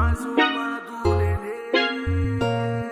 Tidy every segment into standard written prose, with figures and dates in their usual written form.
Mais uma do Nenê,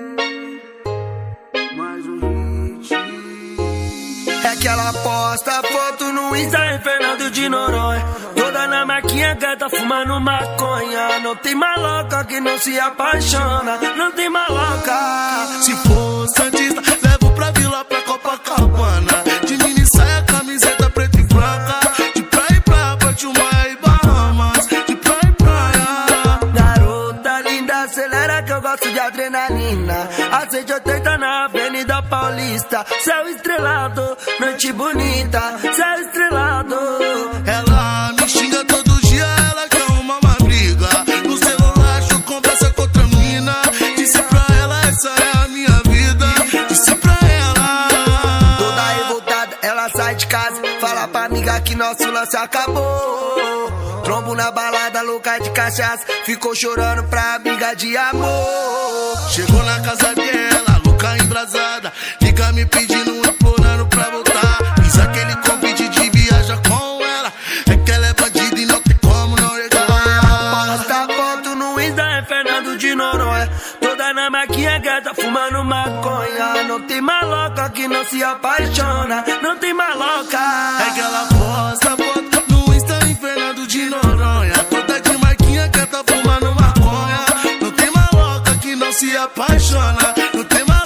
mais um hit. É que ela posta foto no Insta em Fernando de Noronha, toda na maquinha gata fumando maconha. Não tem maloca que não se apaixona, não tem maloca. Se for santista, levo pra vila, pra Copacabana. De mini saia, camiseta preta e branca. De praia em praia, Portimão e Bahamas. De praia em praia. Garota linda, acelera que eu gosto de adrenalina. A 180 na Avenida Paulista. Céu estrelado, noite bonita. Céu estrelado. Ela me xinga todo dia, ela quer uma briga. No celular, eu conversa com outra mina. Disse pra ela, essa é a minha vida. Disse pra ela. Toda revoltada, ela sai de casa, fala pra amiga que nosso lance acabou. Trombo na balada, louca de cachaça, ficou chorando pra amiga de amor. Chegou na casa dela, louca embrasada, fica me pedindo, implorando pra voltar. Fiz aquele convite de viajar com ela. É que ela é bandida e não tem como não regalar. Posta foto no Insta é Fernando de Noronha, toda na maquinha gata fumando maconha. Não tem maloca que não se apaixona, não tem maloca. É que ela posta foto no Insta em Fernando de Noronha, toda de marquinha gata fumando maconha. Não tem maloca que não se apaixona, não tem maloca.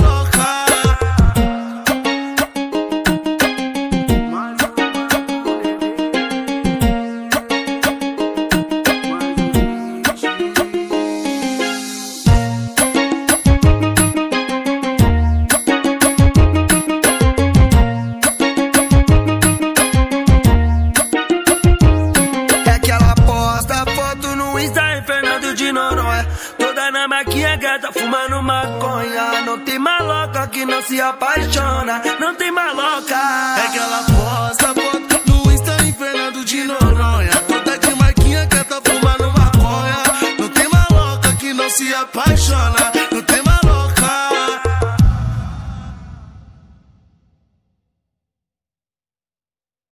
Toda na maquinha gata fumando maconha. Não tem maloca que não se apaixona, não tem maloca. É que ela posta foto no Insta em Fernando de Noronha, toda de marquinha gata fumando maconha. Não tem maloca que não se apaixona, não tem